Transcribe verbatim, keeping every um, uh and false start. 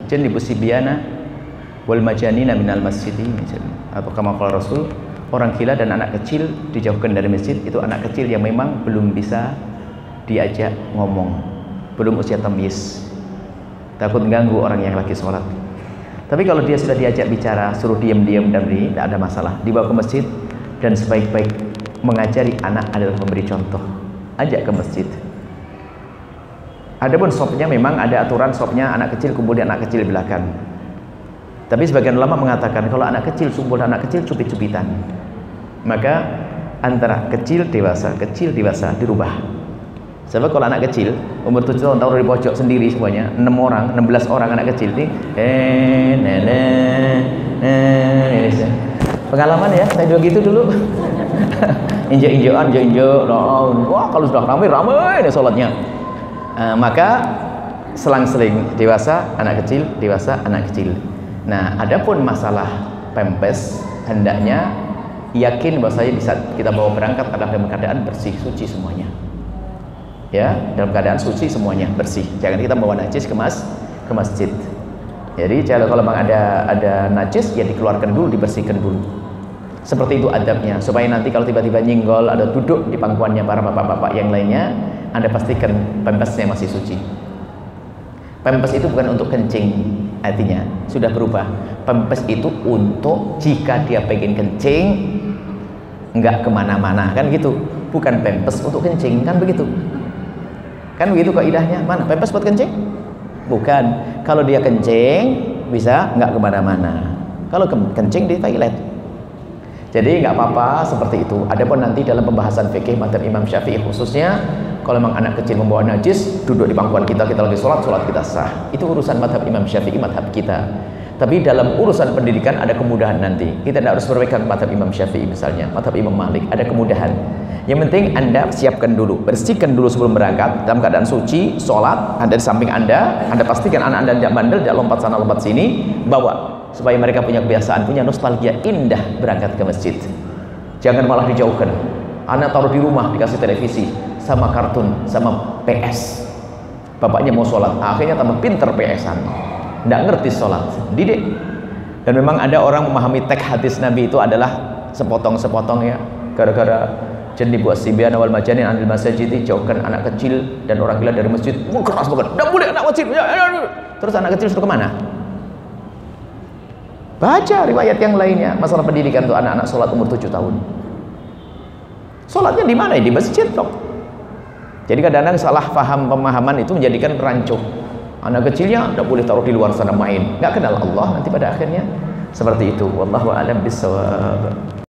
jannibus sibyana wal majanina minal masjid. Atau kama qala Rasul, orang gila dan anak kecil dijauhkan dari masjid. Itu anak kecil yang memang belum bisa diajak ngomong, belum usia tamyiz, takut ganggu orang yang lagi sholat. Tapi kalau dia sudah diajak bicara, suruh diam-diam dan beri, tidak ada masalah, dibawa ke masjid. Dan sebaik-baik mengajari anak adalah memberi contoh, ajak ke masjid. Adapun sopnya memang ada aturan, sopnya anak kecil kumpul di anak kecil di belakang. Tapi sebagian ulama mengatakan kalau anak kecil kumpul anak kecil cubit-cubitan, maka antara kecil dewasa, kecil dewasa dirubah. Sebab kalau anak kecil umur tujuh tahun taruh di pojok sendiri semuanya, enam orang, enam belas orang anak kecil ini, eh, nene, eh, pengalaman ya, saya juga gitu dulu. Injek-injekan, injek-injek, wah kalau sudah ramai ramai ini sholatnya. Uh, maka selang-seling dewasa, anak kecil, dewasa, anak kecil. Nah, adapun masalah pempes, hendaknya yakin bahwa saya bisa kita bawa berangkat adalah dalam keadaan bersih, suci semuanya. Ya, dalam keadaan suci semuanya, bersih. Jangan kita bawa najis ke mas ke masjid. Jadi kalau kalau memang ada ada najis, ya dikeluarkan dulu, dibersihkan dulu. Seperti itu adabnya, supaya nanti kalau tiba-tiba nyinggol, ada duduk di pangkuannya para bapak-bapak yang lainnya, Anda pastikan pempesnya masih suci. Pempes itu bukan untuk kencing, artinya sudah berubah. Pempes itu untuk jika dia pengen kencing nggak kemana-mana, kan gitu. Bukan pempes untuk kencing, kan begitu. Kan begitu kaidahnya. Mana pempes buat kencing? Bukan. Kalau dia kencing bisa nggak kemana-mana. Kalau kencing di toilet. Jadi nggak apa-apa seperti itu. Adapun nanti dalam pembahasan fikih mazhab Imam Syafi'i khususnya, kalau memang anak kecil membawa najis, duduk di pangkuan kita, kita lagi sholat, sholat kita sah. Itu urusan mazhab Imam Syafi'i, mazhab kita. Tapi dalam urusan pendidikan ada kemudahan nanti. Kita tidak harus berpegang mazhab Imam Syafi'i misalnya, mazhab Imam Malik, ada kemudahan. Yang penting Anda siapkan dulu, bersihkan dulu sebelum berangkat dalam keadaan suci, sholat, Anda di samping Anda, Anda pastikan anak Anda tidak bandel, tidak lompat sana lompat sini, bawa supaya mereka punya kebiasaan, punya nostalgia indah berangkat ke masjid. Jangan malah dijauhkan. Anak taruh di rumah, dikasih televisi sama kartun, sama P S. Bapaknya mau sholat, akhirnya tambah pinter P S-an, tidak ngerti sholat, didik. Dan memang ada orang memahami teks hadis Nabi itu adalah sepotong-sepotong ya, gara-gara jannibus sibyana wal majanin anil masjid, jauhkan anak kecil dan orang gila dari masjid. Wah, keras banget, tidak boleh anak masjid. Terus anak kecil suruh kemana? Baca riwayat yang lainnya masalah pendidikan untuk anak-anak sholat umur tujuh tahun. Sholatnya di mana? Di masjid dong. Jadi kadang-kadang salah paham pemahaman itu menjadikan rancu. Anak kecilnya tidak boleh taruh di luar sana main, nggak kenal Allah nanti pada akhirnya. Seperti itu. Wallahu a'lam bishawab.